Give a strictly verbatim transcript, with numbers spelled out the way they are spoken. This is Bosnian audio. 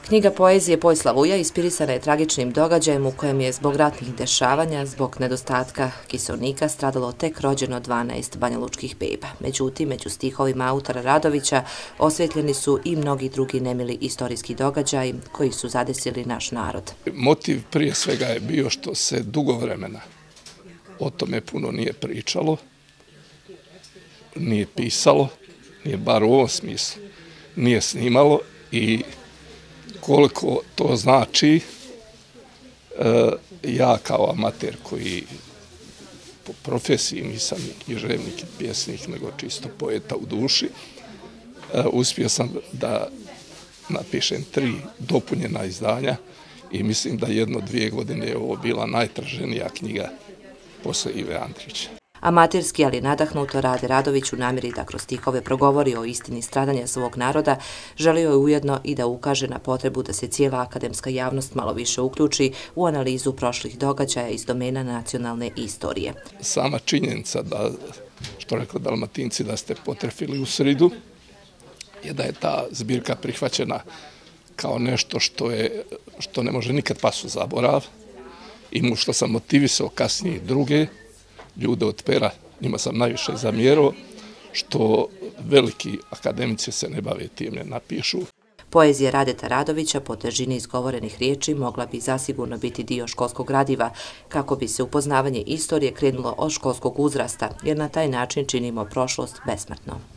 Knjiga poezije Poj Slavuja inspirisana je tragičnim događajem u kojem je zbog ratnih dešavanja, zbog nedostatka kiseonika stradalo tek rođeno dvanaest banjalučkih beba. Međutim, među stihovima autora Radovića osvetljeni su i mnogi drugi nemili istorijski događaji koji su zadesili naš narod. Motiv prije svega je bio što se dugo vremena o tome puno nije pričalo, nije pisalo, nije bar u ovom smislu, nije snimalo i koliko to znači, ja kao amater koji po profesiji nisam književnik i pjesnik, nego čisto poeta u duši, uspio sam da napišem tri dopunjena izdanja i mislim da jedno dvije godine je ovo bila najtraženija knjiga posle Ive Andrića. Amaterski, ali nadahnuto Rade Radović u namjeri da kroz stihove progovori o istini stradanja svog naroda, želio je ujedno i da ukaže na potrebu da se cijela akademska javnost malo više uključi u analizu prošlih događaja iz domena nacionalne istorije. Sama činjenica da, što rekao Dalmatinci, da ste potrefili u sridu, je da je ta zbirka prihvaćena kao nešto što, je, što ne može nikad pasu zaborav i mu što sam motivisao kasnije druge ljude od pera, njima sam najviše zamjerao, što veliki akademici se ne bave tim, ne napišu. Poezija Radeta Radovića po težini izgovorenih riječi mogla bi zasigurno biti dio školskog gradiva, kako bi se upoznavanje istorije krenulo od školskog uzrasta, jer na taj način činimo prošlost besmrtnom.